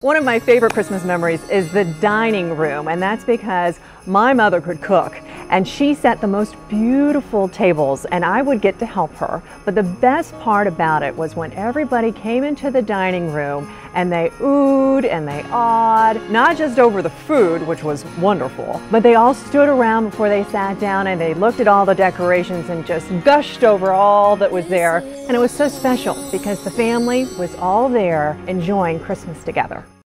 One of my favorite Christmas memories is the dining room, and that's because my mother could cook and she set the most beautiful tables and I would get to help her. But the best part about it was when everybody came into the dining room and they oohed and they awed, not just over the food, which was wonderful, but they all stood around before they sat down and they looked at all the decorations and just gushed over all that was there. And it was so special because the family was all there enjoying Christmas together.